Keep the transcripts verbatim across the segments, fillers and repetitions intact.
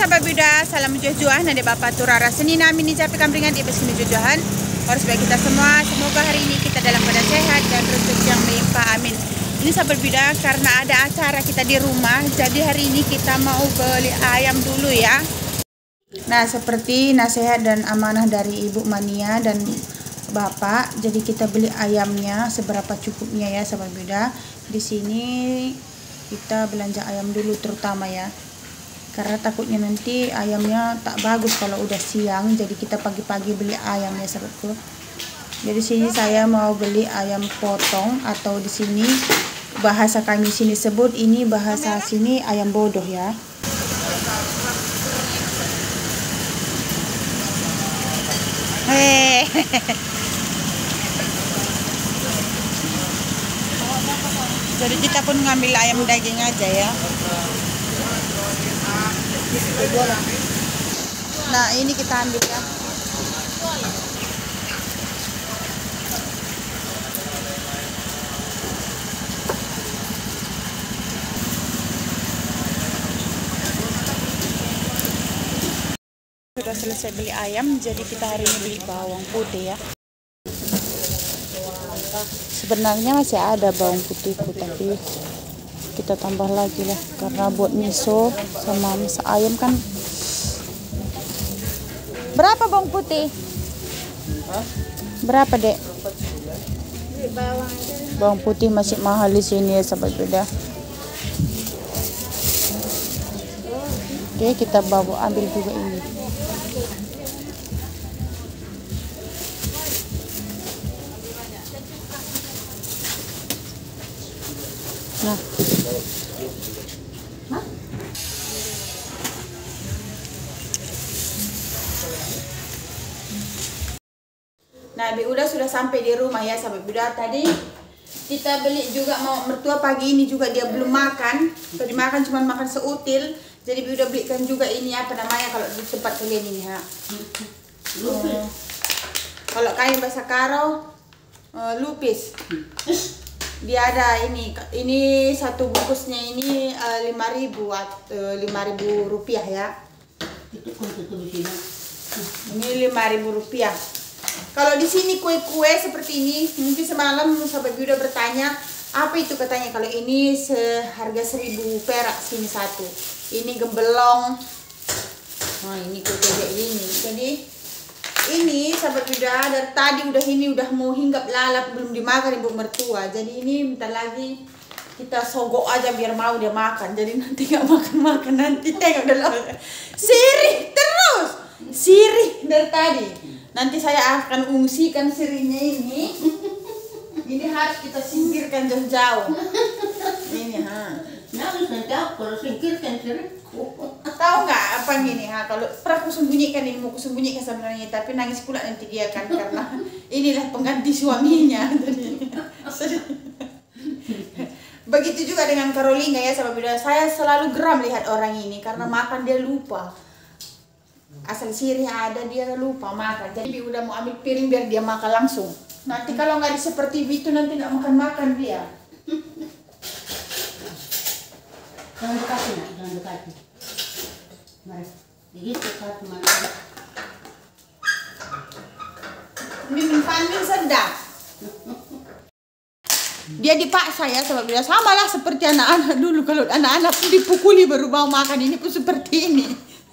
Sahabat Buddha, salam jujuhan nade Bapak Turara seni nami ni capi kampringan di pesini jujuhan. Harus bagi kita semua, semoga hari ini kita dalam keadaan sehat dan rezeki yang melimpah, amin. Ini sahabat Buddha, karena ada acara kita di rumah, jadi hari ini kita mau beli ayam dulu ya. Nah, seperti nasihat dan amanah dari Ibu Mania dan Bapak, jadi kita beli ayamnya seberapa cukupnya ya sahabat Buddha. Di sini kita belanja ayam dulu terutama ya. Karena takutnya nanti ayamnya tak bagus kalau udah siang, jadi kita pagi-pagi beli ayam ya sahabatku. Jadi sini saya mau beli ayam potong, atau di sini bahasa kami sini sebut, ini bahasa sini ayam bodoh ya. Hehehe. Jadi kita pun ngambil ayam daging aja ya. Nah, ini kita ambil ya. Sudah selesai beli ayam, jadi kita hari ini beli bawang putih ya. Sebenarnya masih ada bawang putihku, tapi kita tambah lagi lah karena buat miso sama masak ayam kan. Berapa bawang putih? Berapa dek? Bawang putih masih mahal di sini ya sahabat Buddha. Oke, kita bawa ambil juga ini. Nah, Hah? Nah, Bi udah sudah sampai di rumah ya sahabat Buddha. Tadi kita beli juga, mau mertua pagi ini juga dia belum makan. Tadi makan cuma makan seutil. Jadi Bi udah belikan juga ini apa namanya kalau di tempat kalian ini ha. Uh, kalau kain bahasa Karo uh, lupis. Dia ada ini, ini satu bungkusnya ini lima ribu lima ribu rupiah ya. Ini lima ribu rupiah. Kalau di sini kue-kue seperti ini, mungkin semalam sahabat Buddha bertanya apa itu, katanya kalau ini seharga seribu perak sini satu. Ini gembelong. Nah, ini kue kayak ini. Jadi ini sahabat Buddha dari tadi udah ini udah mau hinggap lalap, belum dimakan ibu mertua. Jadi ini bentar lagi kita sogok aja biar mau dia makan. Jadi nanti nggak makan-makan, nanti tengok dalam sirih terus, sirih dari tadi. Nanti saya akan ungsikan sirihnya ini. Ini harus kita singkirkan jauh-jauh. Ini ha. Nah, bisa kalau singkirkan sirihku. Tahu nggak apa gini ha, kalau pernah aku sembunyikan ini, mau aku sembunyikan sebenarnya, tapi nangis pula nanti dia kan, karena inilah pengganti suaminya. Begitu juga dengan Carolina ya sahabat Buddha. Saya selalu geram lihat orang ini karena makan dia lupa. Asal sirih ada dia lupa makan. Jadi udah mau ambil piring biar dia makan langsung. Nanti kalau nggak seperti itu nanti nggak makan-makan dia. Jangan dekati nak, jangan dekati. Mari, begitu satu mana. Mimin Fanmin sedap. Dia dipaksa ya sahabat Buddha, sama lah seperti anak-anak dulu. Kalau anak-anak pun dipukuli baru mau makan, ini pun seperti ini.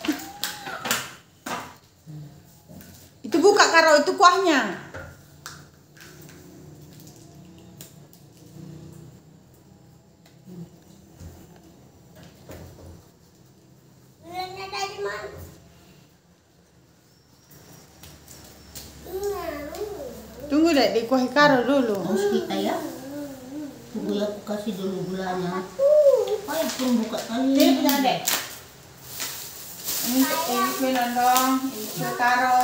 Itu buka Karo, itu kuahnya. Tunggu deh, di kuah Karo dulu. Harus kita ya. Tunggu ya, aku kasih dulu gulanya. Oh ya, belum buka kali. Ini punya deh. Ini ini kue nondong, ini kue Karo.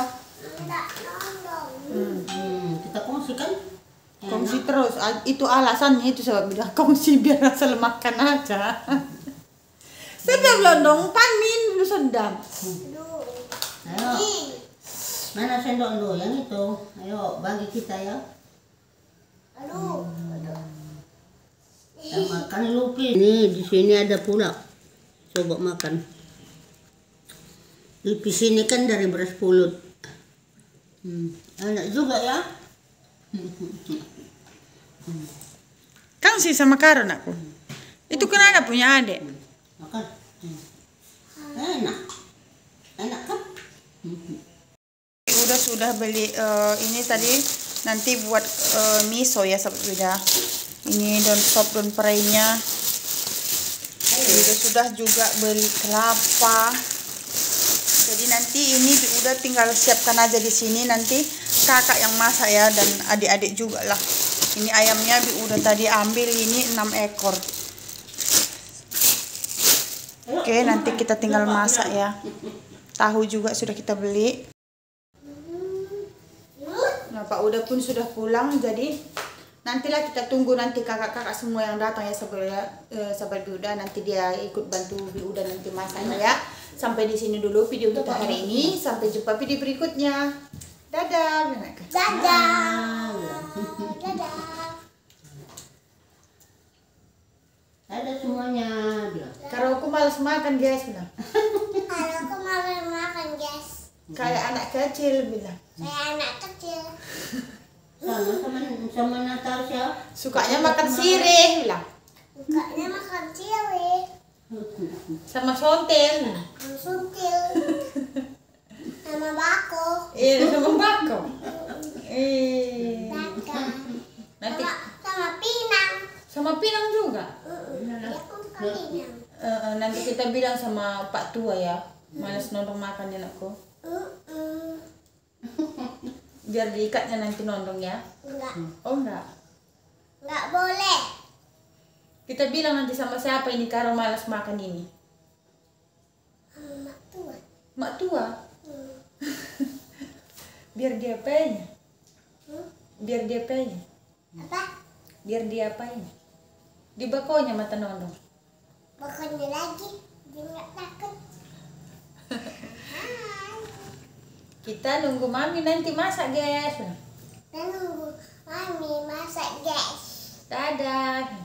Hmm, hmm, kita kongsi kan? Kongsi terus. Itu alasannya itu sahabat Buddha. Kongsi biar rasa makan aja. Sedap londong, Panmin lu sedap. Ayo. Mana sendok lu yang itu? Ayo bagi kita ya. Aduh. Kita makan lupis. Nih di sini ada pula. Coba makan. Lipis ini kan dari beras pulut. Hmm. Enak juga ya. Kang sih sama Karon aku. Itu kan ada punya adik. Makan. Enak. Enak kan? Udah sudah beli uh, ini tadi nanti buat uh, miso ya sahabat beda. Ini daun sop daun perainya. Udah sudah juga beli kelapa. Jadi nanti ini udah tinggal siapkan aja di sini, nanti kakak yang masak ya dan adik-adik juga lah. Ini ayamnya udah tadi ambil ini enam ekor. Oke, nanti kita tinggal masak ya. Tahu juga sudah kita beli. Nah, Pak Uda pun sudah pulang, jadi nantilah kita tunggu nanti kakak-kakak semua yang datang ya sahabat eh, sahabat Uda, nanti dia ikut bantu Bi Uda nanti masaknya ya. Sampai di sini dulu video kita hari ini. Sampai jumpa video berikutnya. Dadah. Dadah. Dadah. Dadah semuanya. Kalau aku malas makan guys bilang. Kalau aku malas makan guys. Kayak anak kecil bilang. Kayak anak kecil. Sama sama sama Natasha. Sukanya makan sirih bilang. Sukanya makan sirih. Sama sontel. Suntil. Sama bako. Iya, sama bako. Eh. Baka. Nanti Sama, sama pinang. sama pinang juga. Dia pun suka pinang. Eh, eh, nanti kita bilang sama Pak Tua ya. Malas nondong makan anakku. Mm-mm. Biar diikatnya nanti nondong ya. Enggak. Oh enggak. Enggak boleh. Kita bilang nanti sama siapa ini kalau malas makan ini? Sama mak tua. Mak Tua. Hmm. Biar dia apain? Hmm? Biar dia apain? Apa? Biar dia apain? Di bakonya mata nondong. Pokoknya lagi. Dia nggak takut. Hai. Kita nunggu mami nanti masak guys. Dan nunggu mami masak guys. Dadah.